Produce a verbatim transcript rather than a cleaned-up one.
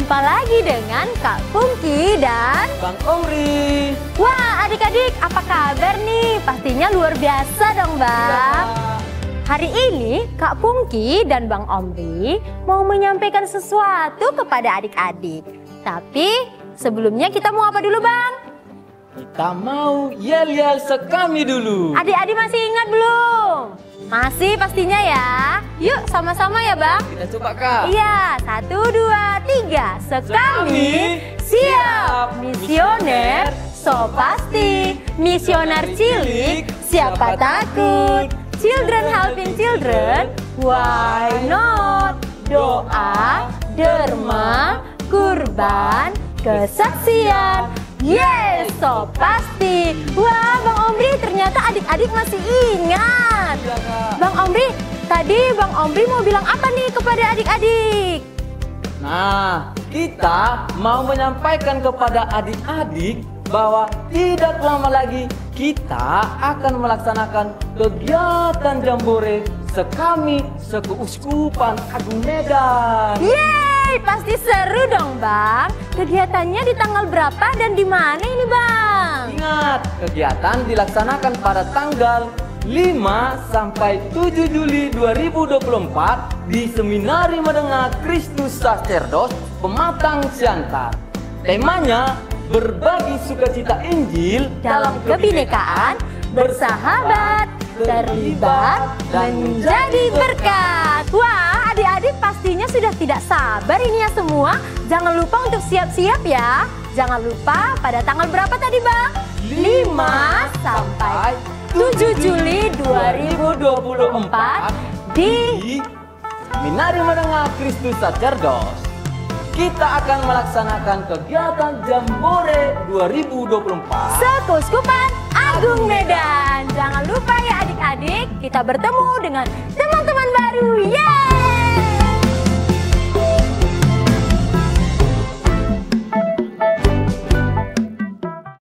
Jumpa lagi dengan Kak Pungki dan Bang Omri. Wah, adik-adik, apa kabar nih? Pastinya luar biasa dong, Bang. Ya. Hari ini Kak Pungki dan Bang Omri mau menyampaikan sesuatu kepada adik-adik. Tapi sebelumnya kita mau apa dulu, Bang? Kita mau yel-yel sekami dulu. Adik-adik masih ingat belum? Masih pastinya ya. Yuk sama-sama ya, Bang. Kita coba, Kak. Iya, satu, dua, tiga. Sekami siap. Misioner, so pasti. Misioner cilik, siapa takut? Children helping children, why not? Doa, derma, kurban, kesaksian. Yes, so pasti. Wah, Bang Omri ternyata adik-adik masih ingat. Iya, Kak. Bang Omri, tadi Bang Omri mau bilang apa nih kepada adik-adik? Nah, kita mau menyampaikan kepada adik-adik bahwa tidak lama lagi kita akan melaksanakan kegiatan Jambore Sekami Sekeuskupan Agung Medan. Yeay, pasti seru dong, Bang. Kegiatannya di tanggal berapa dan di mana ini, Bang? Ingat, kegiatan dilaksanakan pada tanggal lima sampai tujuh Juli dua ribu dua puluh empat di Seminari Menengah Kristus Sacerdos Pematang Siantar. Temanya berbagi sukacita Injil Dalam kebinekaan, bersahabat, terlibat, menjadi berkat. Wah, adik-adik pastinya sudah tidak sabar ini ya semua. Jangan lupa untuk siap-siap ya. Jangan lupa pada tanggal berapa tadi, Bang? lima sampai tujuh Juli dua ribu dua puluh empat di Seminari Menengah Kristus Sacerdos. Kita akan melaksanakan kegiatan Jambore dua ribu dua puluh empat Sekeuskupan Agung Medan. Jangan lupa ya adik-adik, kita bertemu dengan teman-teman baru. Yeay!